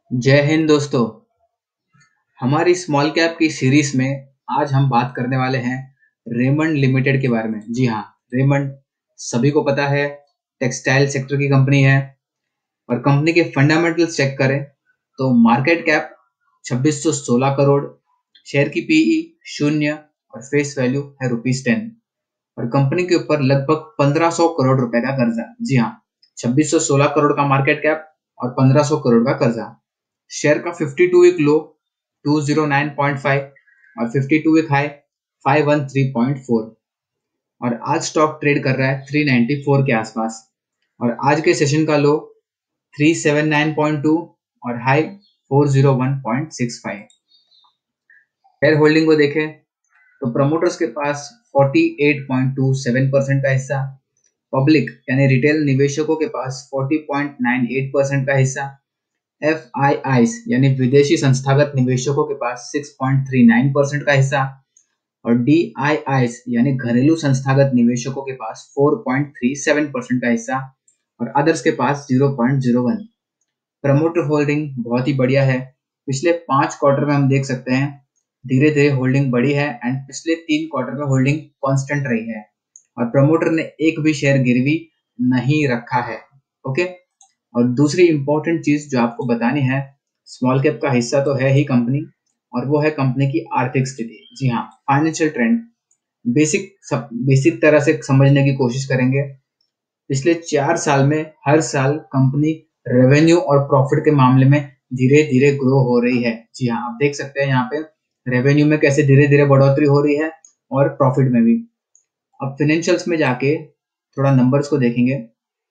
जय हिंद दोस्तों। हमारी स्मॉल कैप की सीरीज में आज हम बात करने वाले हैं रेमंड लिमिटेड के बारे में। जी हाँ, रेमंड सभी को पता है, टेक्सटाइल सेक्टर की कंपनी है। और कंपनी के फंडामेंटल्स चेक करें तो मार्केट कैप 2616 करोड़, शेयर की पीई शून्य और फेस वैल्यू है ₹10। और कंपनी के ऊपर लगभग 1500 करोड़ रुपए का कर्जा। जी हाँ, 2616 करोड़ का मार्केट कैप और 1500 करोड़ का कर्जा। शेयर का 52 वीक लो 209.5 और 52 वीक हाई 513.4। और आज स्टॉक ट्रेड कर रहा है 394 के आसपास। और आज के सेशन का लो 379.2 और हाई 401.65। शेयर होल्डिंग को देखें तो प्रमोटर्स के पास 48.27% का हिस्सा, पब्लिक यानी रिटेल निवेशकों के पास 40.98% का हिस्सा, एफआईआईस यानी विदेशी संस्थागत निवेशकों के पास 6.39% का हिस्सा और डीआईआईस यानी घरेलू संस्थागत निवेशकों के पास 4.37% का हिस्सा और अदर्स के पास 0.01। प्रमोटर होल्डिंग बहुत ही बढ़िया है। पिछले 5 क्वार्टर में हम देख सकते हैं धीरे धीरे होल्डिंग बढ़ी है एंड पिछले 3 क्वार्टर में होल्डिंग कांस्टेंट रही है और प्रमोटर ने एक भी शेयर गिरवी नहीं रखा है। ओके। और दूसरी इंपॉर्टेंट चीज जो आपको बतानी है, स्मॉल कैप का हिस्सा तो है ही कंपनी, और वो है कंपनी की आर्थिक स्थिति। जी हाँ, फाइनेंशियल ट्रेंड बेसिक तरह से समझने की कोशिश करेंगे। पिछले 4 साल में हर साल कंपनी रेवेन्यू और प्रॉफिट के मामले में धीरे धीरे ग्रो हो रही है। जी हाँ, आप देख सकते हैं यहाँ पे रेवेन्यू में कैसे धीरे धीरे बढ़ोतरी हो रही है और प्रॉफिट में भी। अब फाइनेंशियल्स में जाके थोड़ा नंबर्स को देखेंगे।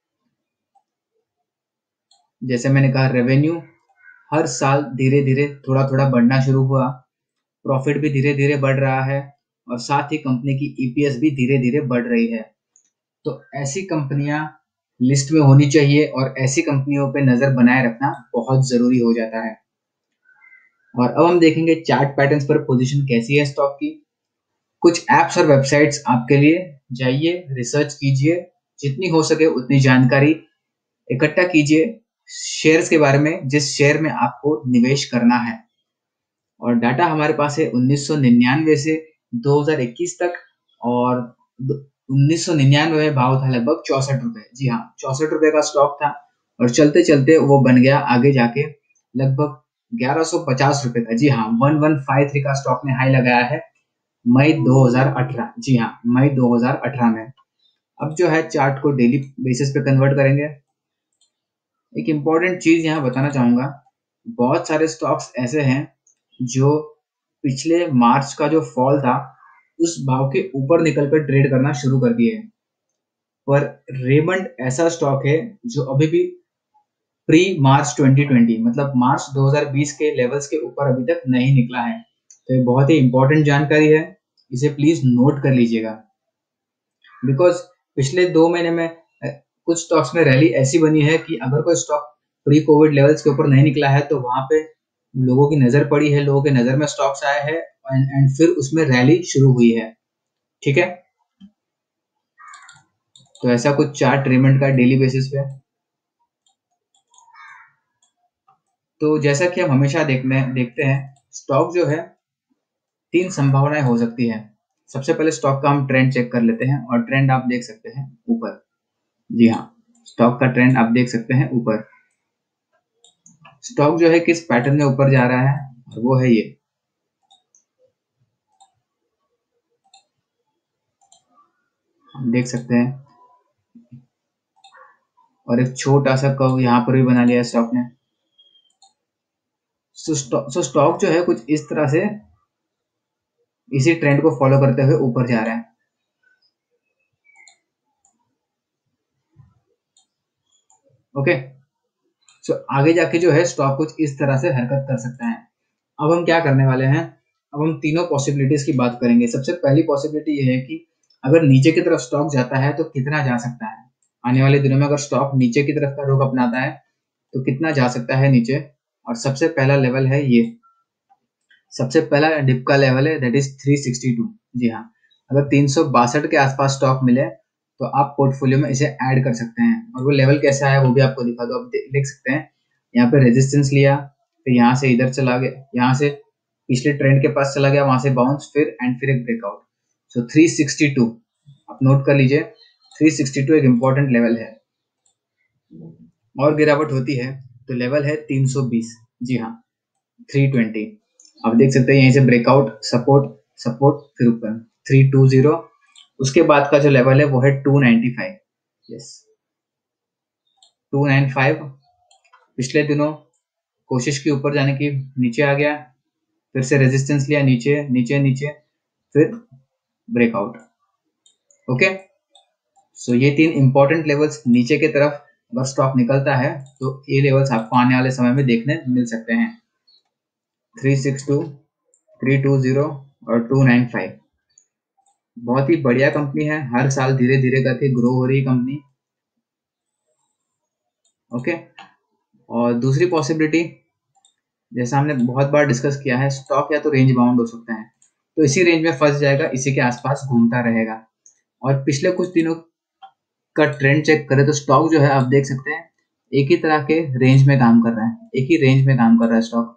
जैसे मैंने कहा, रेवेन्यू हर साल धीरे धीरे थोड़ा थोड़ा बढ़ना शुरू हुआ, प्रॉफिट भी धीरे धीरे बढ़ रहा है और साथ ही कंपनी की ईपीएस भी धीरे धीरे बढ़ रही है। तो ऐसी कंपनियां लिस्ट में होनी चाहिए और ऐसी कंपनियों पे नजर बनाए रखना बहुत जरूरी हो जाता है। और अब हम देखेंगे चार्ट पैटर्न्स पर पोजीशन कैसी है स्टॉक की। कुछ एप्स और वेबसाइट्स आपके लिए, जाइए रिसर्च कीजिए, जितनी हो सके उतनी जानकारी इकट्ठा कीजिए शेयर्स के बारे में जिस शेयर में आपको निवेश करना है। और डाटा हमारे पास है 1999 से 2021 तक। और 1999 में भाव था लगभग 64 रुपए। जी हाँ, 64 रुपए का स्टॉक था और चलते चलते वो बन गया आगे जाके लगभग 1150 रुपए का। जी हाँ, 1153 का स्टॉक ने हाई लगाया है मई 2018। जी हाँ, मई 2018 में। अब जो है चार्ट को डेली बेसिस पे कन्वर्ट करेंगे। एक इंपॉर्टेंट चीज यहाँ बताना चाहूंगा, बहुत सारे स्टॉक्स ऐसे हैं जो पिछले मार्च का जो फॉल था उस भाव के ऊपर निकलकर ट्रेड करना शुरू कर दिए हैं। पर रेमंड ऐसा स्टॉक है जो अभी भी प्री मार्च 2020 मतलब मार्च 2020 के लेवल्स के ऊपर अभी तक नहीं निकला है। तो ये बहुत ही इंपॉर्टेंट जानकारी है, इसे प्लीज नोट कर लीजिएगा। बिकॉज पिछले 2 महीने में कुछ स्टॉक्स में रैली ऐसी बनी है कि अगर कोई स्टॉक प्री कोविड लेवल्स के ऊपर नहीं निकला है तो वहां पे लोगों की नजर पड़ी है, लोगों के नजर में स्टॉक्स आए हैं एंड फिर उसमें रैली शुरू हुई है। ठीक है, तो ऐसा कुछ चार्ट रेमंड का डेली बेसिस पे। तो जैसा कि हम हमेशा देखते हैं, स्टॉक जो है 3 संभावनाएं हो सकती है। सबसे पहले स्टॉक का हम ट्रेंड चेक कर लेते हैं और ट्रेंड आप देख सकते हैं ऊपर। जी हाँ, स्टॉक का ट्रेंड आप देख सकते हैं ऊपर। स्टॉक जो है किस पैटर्न में ऊपर जा रहा है, और वो है ये। हम देख सकते हैं और एक छोटा सा कर्व यहाँ पर भी बना लिया है स्टॉक ने। सो स्टॉक जो है कुछ इस तरह से इसी ट्रेंड को फॉलो करते हुए ऊपर जा रहा है। ओके, सो आगे जाके जो है स्टॉक कुछ इस तरह से हरकत कर सकता है। अब हम क्या करने वाले हैं, अब हम तीनों पॉसिबिलिटीज की बात करेंगे। सबसे पहली पॉसिबिलिटी ये है कि अगर नीचे की तरफ स्टॉक जाता है तो कितना जा सकता है। आने वाले दिनों में अगर स्टॉक नीचे की तरफ का रुख अपनाता है तो कितना जा सकता है नीचे। और सबसे पहला लेवल है ये, सबसे पहला डिप का लेवल है दैट इज 362। जी हाँ, अगर 362 के आसपास स्टॉक मिले तो आप पोर्टफोलियो में इसे ऐड कर सकते हैं। और वो लेवल कैसा है वो भी आपको दिखा दो। आप देख सकते हैं यहाँ पे रेजिस्टेंस लिया, फिर यहाँ से इधर चला गया, यहाँ से पिछले ट्रेंड के पास चला गया, वहां से बाउंस, फिर एक ब्रेकआउट। सो 362 आप नोट कर लीजिए, 362 एक इम्पोर्टेंट लेवल है। और गिरावट होती है तो लेवल है 320, जी हाँ 320। आप देख सकते हैं यहीं से ब्रेकआउट, सपोर्ट, सपोर्ट, फिर ऊपर 320। उसके बाद का जो लेवल है वो है 295। यस 295 पिछले दिनों कोशिश की ऊपर जाने की, नीचे आ गया, फिर से रेजिस्टेंस लिया, नीचे नीचे नीचे, फिर ब्रेकआउट। ओके, सो ये 3 इंपॉर्टेंट लेवल्स नीचे की तरफ अगर स्टॉक निकलता है तो ये लेवल्स आपको आने वाले समय में देखने मिल सकते हैं, 362, 320 और 295। बहुत ही बढ़िया कंपनी है, हर साल धीरे धीरे करके ग्रो हो रही कंपनी। ओके, और दूसरी पॉसिबिलिटी जैसा हमने बहुत बार डिस्कस किया है, स्टॉक या तो रेंज बाउंड हो सकता है, तो इसी रेंज में फंस जाएगा, इसी के आसपास घूमता रहेगा। और पिछले कुछ दिनों का ट्रेंड चेक करें तो स्टॉक जो है आप देख सकते हैं एक ही तरह के रेंज में काम कर रहा है, एक ही रेंज में काम कर रहा है स्टॉक।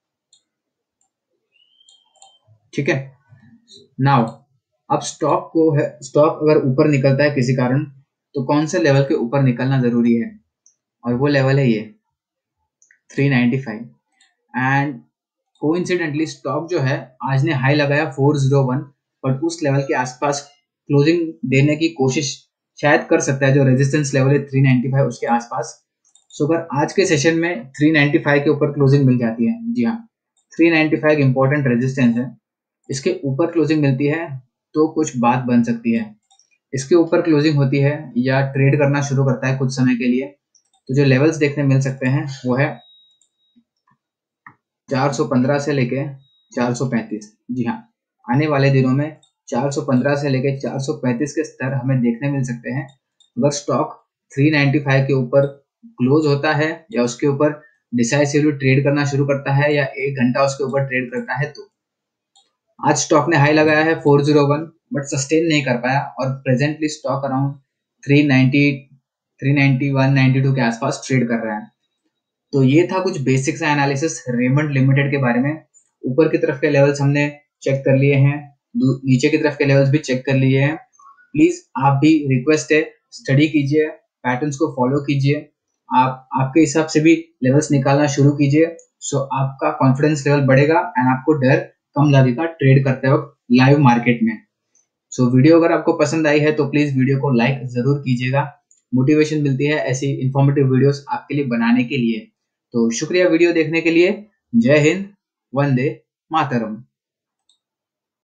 ठीक है, नाउ अब स्टॉक अगर ऊपर निकलता है किसी कारण, तो कौन से लेवल के ऊपर निकलना जरूरी है, और वो लेवल है ये 395। एंड कोइंसिडेंटली स्टॉक जो है आज ने हाई लगाया 401, बट उस लेवल के आसपास क्लोजिंग देने की कोशिश शायद कर सकता है, जो रेजिस्टेंस लेवल है 395 उसके आसपास। सो अगर आज के सेशन में 395 के ऊपर क्लोजिंग मिल जाती है, जी हाँ 395 इंपॉर्टेंट रेजिस्टेंस है, इसके ऊपर क्लोजिंग मिलती है तो कुछ बात बन सकती है। इसके ऊपर क्लोजिंग होती है या ट्रेड करना शुरू करता है कुछ समय के लिए, तो जो लेवल्स देखने मिल सकते हैं वो है 415 से लेके 435। जी हाँ, आने वाले दिनों में 415 से लेके 435 के स्तर हमें देखने मिल सकते हैं। अगर स्टॉक 395 के ऊपर क्लोज होता है या उसके ऊपर डिसाइसिवली ट्रेड करना शुरू करता है या 1 घंटा उसके ऊपर ट्रेड करता है, तो आज स्टॉक ने हाई लगाया है 401 बट सस्टेन नहीं कर पाया, और प्रेजेंटली स्टॉक अराउंड 390, 391, 92 के आसपास ट्रेड कर रहा है। तो ये था कुछ बेसिक्स एनालिसिस रेमंड लिमिटेड के बारे में। ऊपर की तरफ के लेवल्स हमने चेक कर लिए हैं, नीचे की तरफ के लेवल्स भी चेक कर लिए हैं। प्लीज आप भी, रिक्वेस्ट है, स्टडी कीजिए, पैटर्न्स को फॉलो कीजिए, आप आपके हिसाब से भी लेवल्स निकालना शुरू कीजिए। सो आपका कॉन्फिडेंस लेवल बढ़ेगा एंड आपको डर कम लगेगा ट्रेड करते वक्त लाइव मार्केट में। सो वीडियो अगर आपको पसंद आई है तो प्लीज वीडियो को लाइक जरूर कीजिएगा, मोटिवेशन मिलती है ऐसी इंफॉर्मेटिव वीडियोस आपके लिए बनाने के लिए। तो शुक्रिया वीडियो देखने के लिए। जय हिंद, वंदे मातरम।